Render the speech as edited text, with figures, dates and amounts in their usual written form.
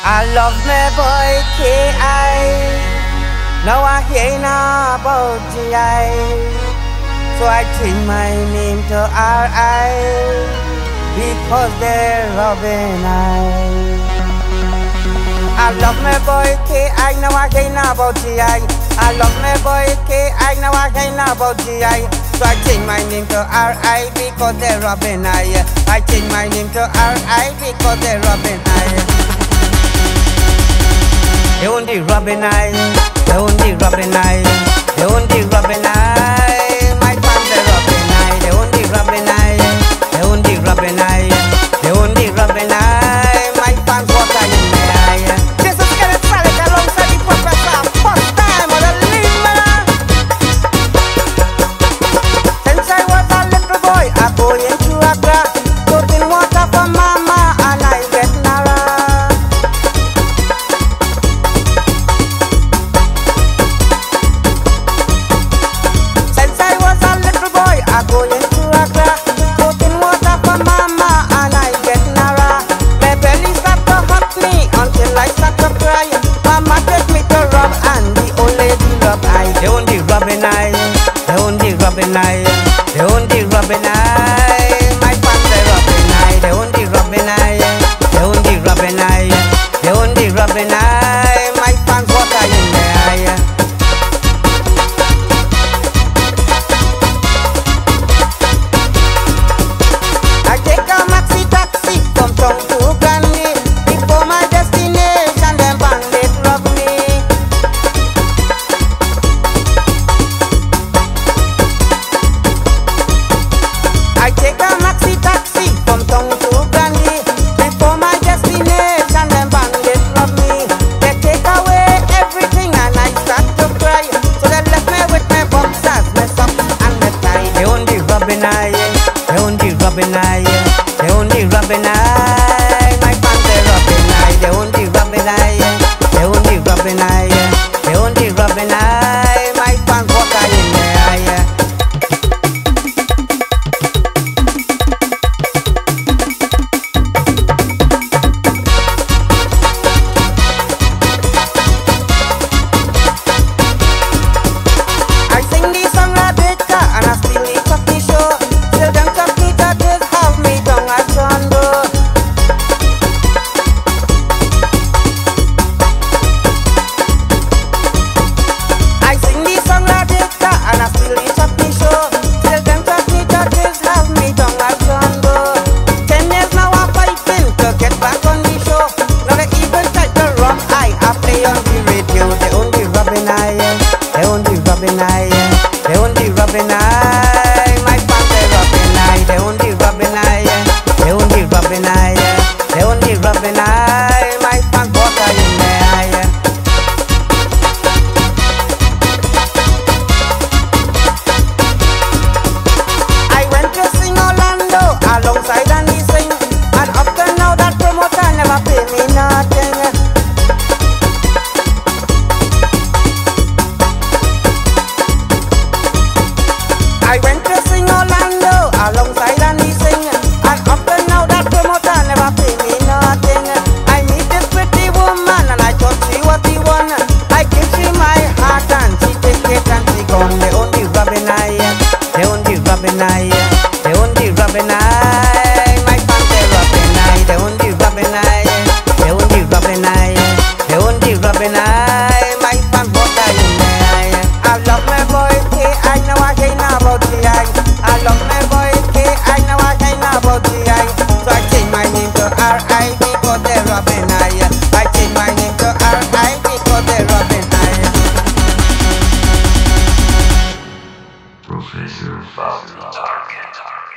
I love my boy K.I. Now I hear now about G.I. So I change my name to R.I. because they're robbing I love my boy K.I. Now I hear now about G.I. I love my boy K.I. Now I hear now about G.I. So I change my name to R.I. because they're robbing I change my name to R.I. because they're robbing They only robbing they only robbing they only robbing my fans they robbing they only robbing they only robbing they only robbing my fans what are in my eye. This is Kenneth Salik alongside the professor, first time on the lead. Since I was a little boy, I go into Accra, putting water for mama and I get Nara. I go into Accra, putting water for mama and I get Nara. My belly start to hurt me until I start to cry. Mama take me to rub and the old lady rub I. They only rubbing they only rubbing they only rubbing my fans they rubbing they only rubbing they only rubbing they only rubbing my fans what are in their eye. I take a maxi taxi from town to Gandhi. Before my destination, them bandit rob me. I take a maxi taxi from town to Gandhi. Before my destination, them bandit rob me. They take away everything and I start to cry. So they left me with my boxers, my socks and my tie. They only robbing they only rubbing they only rubbing my fans they rubbing they only rubbing they only rubbing they only rubbing my fans what are in their eye. I sing the song Radhika and I still the coffee show. Till them coffee judges have me down at Chondo. I sing the song Radhika and I still the coffee show. Till them coffee judges have me down at Chondo. 10 years now I'm fighting to get back on the show. Now they even try to rob I play on the radio. They only rubbing they only rubbing they only rubbing my fans they rubbing they only rubbing they only rubbing they only rubbing my fans what are in their eye. I went to sing Orlando alongside Andy Singh, and up to now that promoter never pay me nothing. I went to sing Orlando alongside Andy Singh, and up to now that promoter never pay me nothing. I meet this pretty woman and I thought she was the one. I give she my heart and she take it and she gone. They only rubbing they only rubbing they only rubbing my fans they rubbing they only rubbing they only rubbing they only rubbing my fans what are in their eye. I love my boy K.I. Now I hear now about G.I. I love my boy K.I. Now I hear now about G.I. So I change my name to R.I. because they're robbing I change my name to R.I. because they're robbing Professor Found Target.